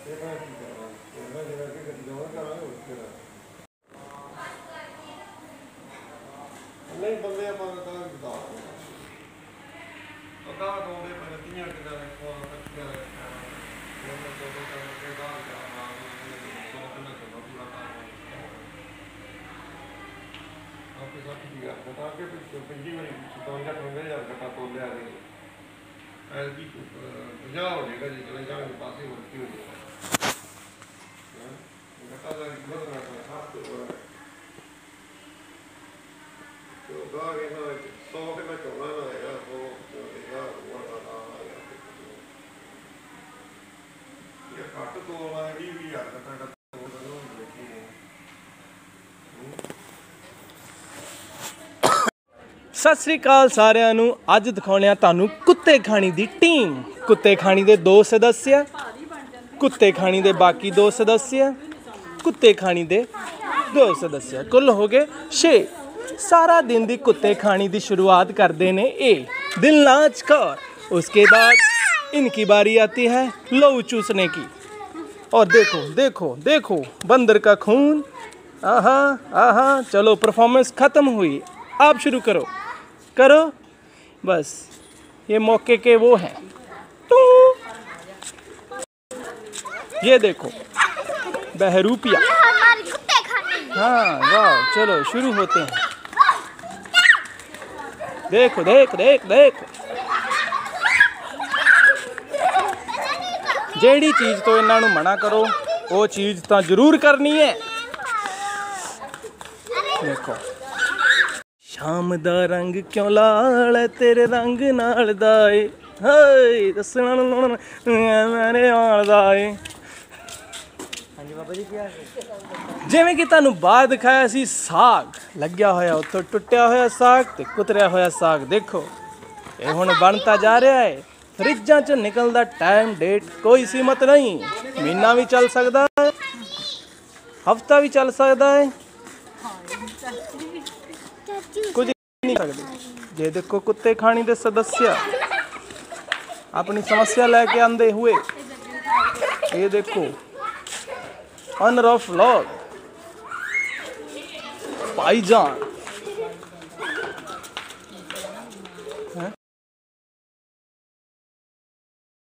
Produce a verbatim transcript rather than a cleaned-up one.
नहीं बंदे आप बता पता दौड़े पहले तीन किलो पंजी बारी सतवंजा अठवंजा हज़ार कट्टा तोल लिया ऐसी पंजाह हो जाएगा जी चले जाने के पास ही वर्ती हो जाएगा कट्टा तो गा के ना सौ के ना चौड़ा ना है सौ देगा वो ना ये काट तो वाला भी भी यार कट्टा का तो दोनों देखी है। सत श्री अकाल सारिਆਂ ਨੂੰ ਅੱਜ ਦਿਖਾਉਣੇ ਆ ਤੁਹਾਨੂੰ ਕੁੱਤੇ ਖਾਣੀ ਦੀ ਟੀਮ। ਕੁੱਤੇ ਖਾਣੀ ਦੇ ਦੋ ਸਦस्य, ਕੁੱਤੇ ਖਾਣੀ ਦੇ ਬਾਕੀ ਦੋ सदस्य, ਕੁੱਤੇ ਖਾਣੀ ਦੇ ਦੋ सदस्य, ਕੁੱਲ ਹੋ ਗਏ छे। सारा दिन दी कुत्ते खानी दी शुरुआत करते ने ए दिलनाज कौर, उसके बाद इनकी बारी आती है लहू चूसने की। और देखो देखो देखो बंदर का खून, आहा आहा। चलो परफॉर्मेंस ख़त्म हुई, आप शुरू करो करो बस। ये मौके के वो हैं। तो ये देखो बहरूपिया। हाँ वाह, चलो शुरू होते हैं। देखो देख देख देख जेड़ी चीज़ तो इन्हां नूं मना करो वो चीज़ तो जरूर करनी है। देखो शाम दा रंग क्यों लाल है तेरे रंग नाल दा ए, हाय दसना मेरे नाल दा ए। जिवें कि तुहानूं बाहर दिखाया सी साग लग्या होया, उत्तों टुट्टिया होया साग ते कुतरिया होया साग। देखो ये हुण बनता जा रहा है। फ्रिजां च निकलदा टाइम डेट कोई सीमत नहीं, महीना भी चल सकता है, हफ्ता भी चल सकता है, कुछ नहीं सकते। ये देखो कुत्ते खानी दे सदस्य अपनी समस्या लेके आंदे हुए। ये देखो अनर ऑफ लॉग भाईजान